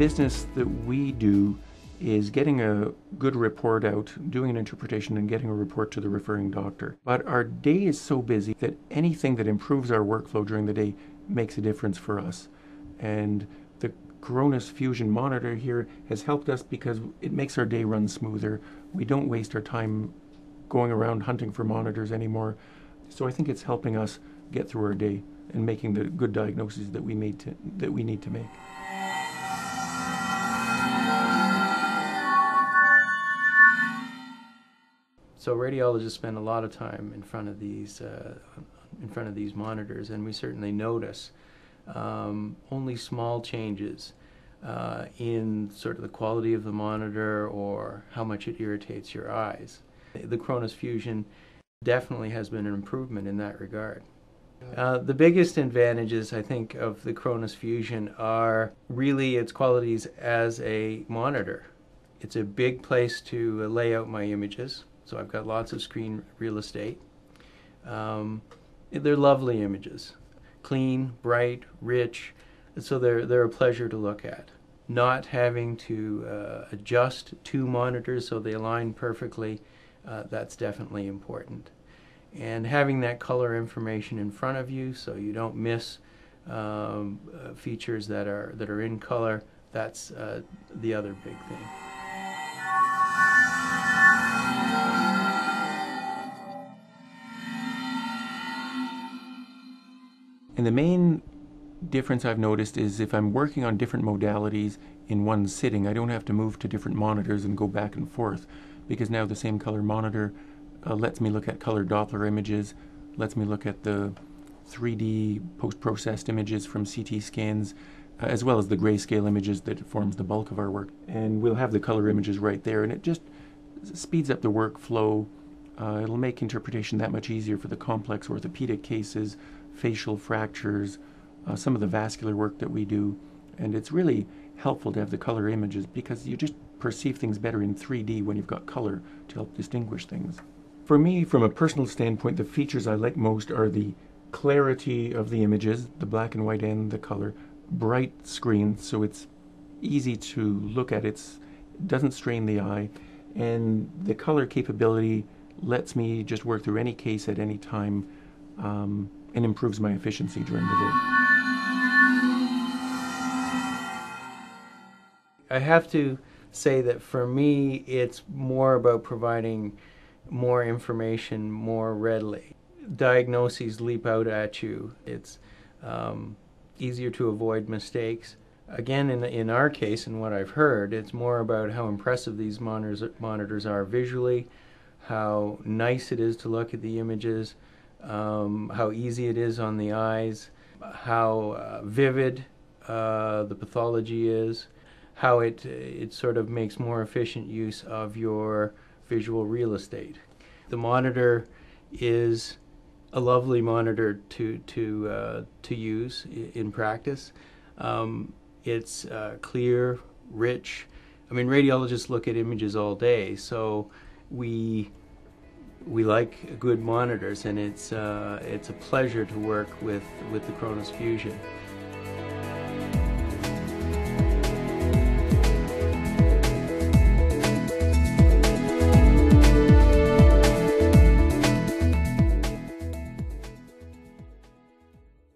business that we do is getting a good report out, doing an interpretation and getting a report to the referring doctor. But our day is so busy that anything that improves our workflow during the day makes a difference for us. And the Coronis Fusion monitor here has helped us because it makes our day run smoother. We don't waste our time going around hunting for monitors anymore. So I think it's helping us get through our day and making the good diagnoses that we need to make. So radiologists spend a lot of time in front of these monitors, and we certainly notice only small changes in sort of the quality of the monitor or how much it irritates your eyes. The Coronis Fusion definitely has been an improvement in that regard. The biggest advantages, I think, of the Coronis Fusion are really its qualities as a monitor. It's a big place to lay out my images, so I've got lots of screen real estate. They're lovely images, clean, bright, rich, so they're a pleasure to look at. Not having to adjust two monitors so they align perfectly, that's definitely important. And having that color information in front of you so you don't miss features that are in color, that's the other big thing. And the main difference I've noticed is if I'm working on different modalities in one sitting, I don't have to move to different monitors and go back and forth, because now the same color monitor lets me look at color Doppler images, lets me look at the 3D post-processed images from CT scans, as well as the grayscale images that forms the bulk of our work. And we'll have the color images right there, and it just speeds up the workflow. It'll make interpretation that much easier for the complex orthopedic cases, facial fractures, some of the vascular work that we do. And it's really helpful to have the color images because you just perceive things better in 3D when you've got color to help distinguish things. For me, from a personal standpoint, the features I like most are the clarity of the images, the black and white and the color, bright screen, so it's easy to look at, it doesn't strain the eye, and the color capability lets me just work through any case at any time and improves my efficiency during the day. I have to say that for me, it's more about providing more information more readily. Diagnoses leap out at you. It's easier to avoid mistakes. Again, in our case, and what I've heard, it's more about how impressive these monitors are visually, how nice it is to look at the images, how easy it is on the eyes, how vivid the pathology is, how it sort of makes more efficient use of your visual real estate. The monitor is a lovely monitor to use in practice. It's clear, rich. I mean, radiologists look at images all day, so we like good monitors, and it's a pleasure to work with the Coronis Fusion.